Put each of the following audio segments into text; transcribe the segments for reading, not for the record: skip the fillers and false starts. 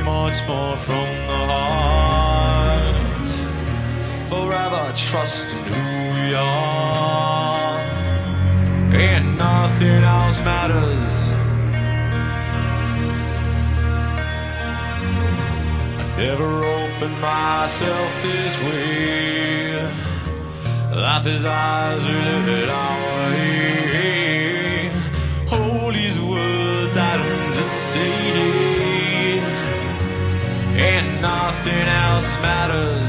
much more from the heart. Forever trust in who we are, and nothing else matters. I never opened myself this way. Life is ours, we live it our way. Hold these words I don't say, and nothing else matters.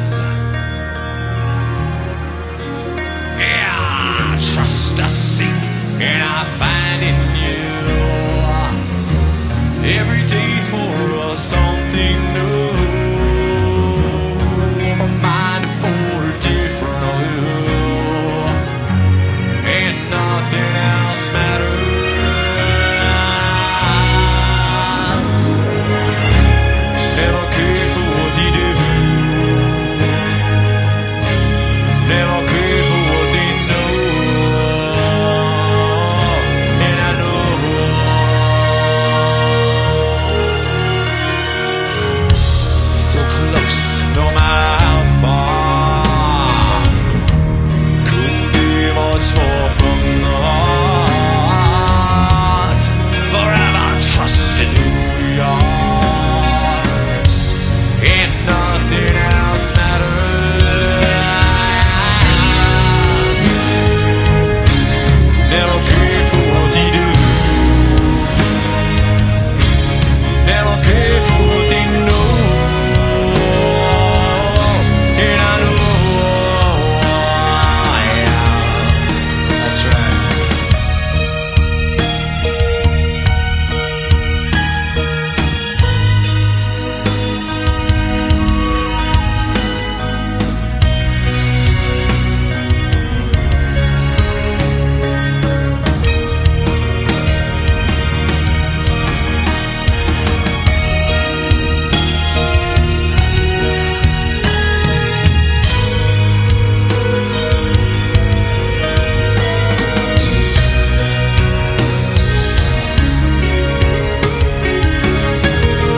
Yeah, trust I seek and I find in you. Every day